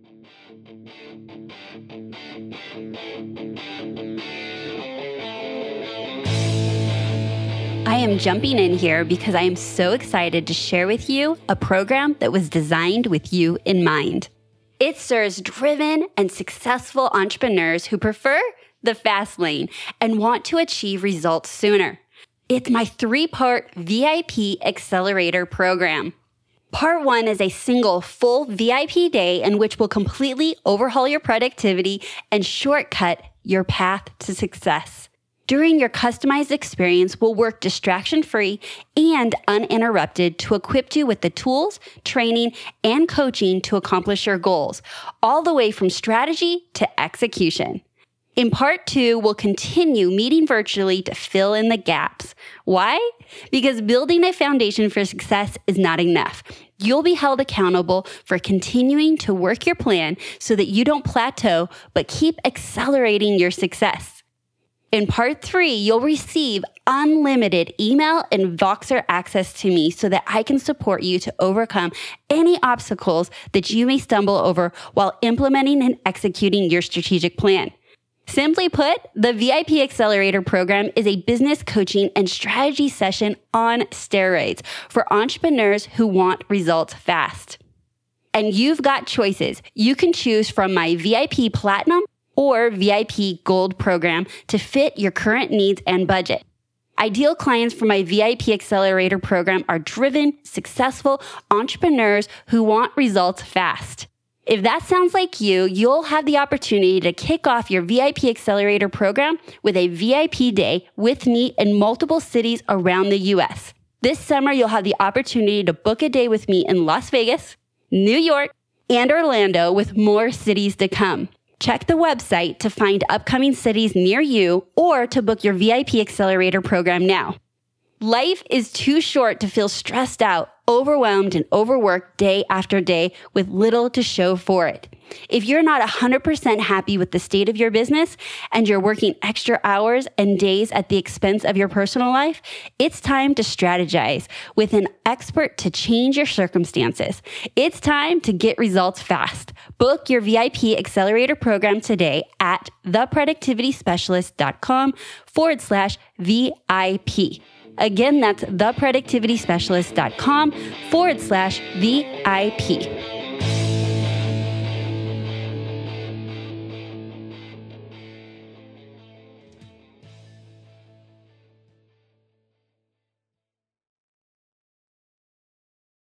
I am jumping in here because I am so excited to share with you a program that was designed with you in mind. It serves driven and successful entrepreneurs who prefer the fast lane and want to achieve results sooner. It's my 3-part VIP Accelerator program. Part 1 is a single full VIP day in which we'll completely overhaul your productivity and shortcut your path to success. During your customized experience, we'll work distraction-free and uninterrupted to equip you with the tools, training, and coaching to accomplish your goals, all the way from strategy to execution. In Part 2, we'll continue meeting virtually to fill in the gaps. Why? Because building a foundation for success is not enough. You'll be held accountable for continuing to work your plan so that you don't plateau, but keep accelerating your success. In Part 3, you'll receive unlimited email and Voxer access to me so that I can support you to overcome any obstacles that you may stumble over while implementing and executing your strategic plan. Simply put, the VIP Accelerator program is a business coaching and strategy session on steroids for entrepreneurs who want results fast. And you've got choices. You can choose from my VIP Platinum or VIP Gold program to fit your current needs and budget. Ideal clients for my VIP Accelerator program are driven, successful entrepreneurs who want results fast. If that sounds like you, you'll have the opportunity to kick off your VIP Accelerator program with a VIP day with me in multiple cities around the US. This summer, you'll have the opportunity to book a day with me in Las Vegas, New York, and Orlando, with more cities to come. Check the website to find upcoming cities near you or to book your VIP Accelerator program now. Life is too short to feel stressed out, overwhelmed, and overworked day after day with little to show for it. If you're not 100% happy with the state of your business and you're working extra hours and days at the expense of your personal life, it's time to strategize with an expert to change your circumstances. It's time to get results fast. Book your VIP Accelerator program today at theproductivityspecialist.com/VIP. Again, that's theproductivityspecialist.com/VIP.